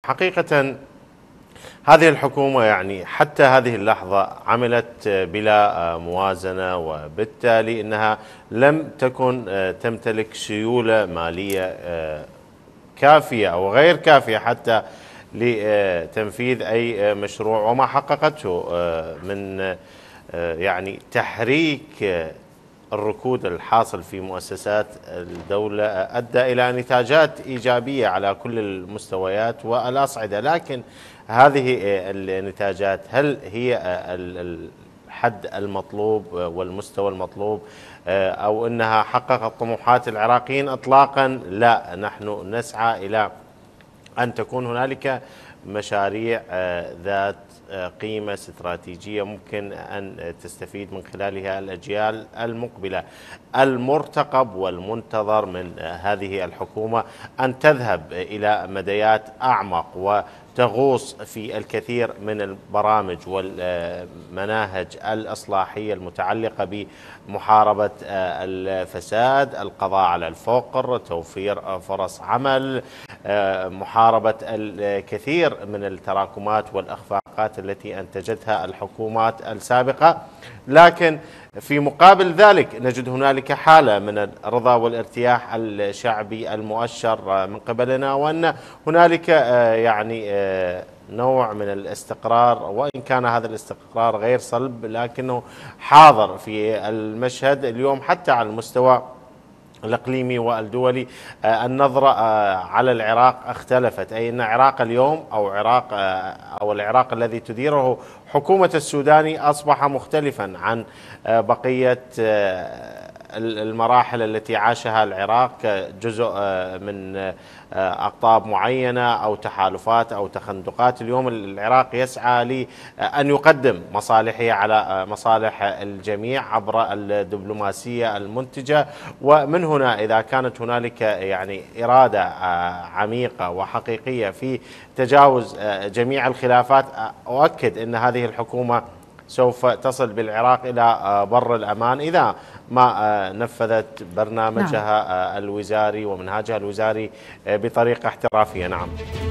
حقيقة هذه الحكومة يعني حتى هذه اللحظة عملت بلا موازنة، وبالتالي أنها لم تكن تمتلك سيولة مالية كافية أو غير كافية حتى لتنفيذ أي مشروع. وما حققته من يعني تحريك الركود الحاصل في مؤسسات الدولة أدى إلى نتاجات إيجابية على كل المستويات والأصعدة، لكن هذه النتاجات هل هي الحد المطلوب والمستوى المطلوب، أو أنها حققت طموحات العراقيين؟ إطلاقا لا. نحن نسعى إلى أن تكون هنالك مشاريع ذات قيمة استراتيجية ممكن أن تستفيد من خلالها الأجيال المقبلة. المرتقب والمنتظر من هذه الحكومة أن تذهب إلى مديات أعمق وتغوص في الكثير من البرامج والمناهج الإصلاحية المتعلقة بمحاربة الفساد، القضاء على الفقر، توفير فرص عمل، محاربة الكثير من التراكمات والأخفاقات التي أنتجتها الحكومات السابقة. لكن في مقابل ذلك نجد هنالك حالة من الرضا والارتياح الشعبي المؤشر من قبلنا، وأن هنالك يعني نوع من الاستقرار، وإن كان هذا الاستقرار غير صلب لكنه حاضر في المشهد اليوم حتى على المستوى الإقليمي والدولي. النظرة على العراق اختلفت، أي أن عراق اليوم أو العراق الذي تديره حكومة السوداني أصبح مختلفا عن بقية المراحل التي عاشها العراق كجزء من أقطاب معينة أو تحالفات أو تخندقات. اليوم العراق يسعى لأن يقدم مصالحه على مصالح الجميع عبر الدبلوماسية المنتجة. ومن هنا إذا كانت هنالك يعني إرادة عميقة وحقيقية في تجاوز جميع الخلافات، أؤكد أن هذه الحكومة سوف تصل بالعراق إلى بر الأمان إذا ما نفذت برنامجها الوزاري ومنهاجها الوزاري بطريقة احترافية. نعم.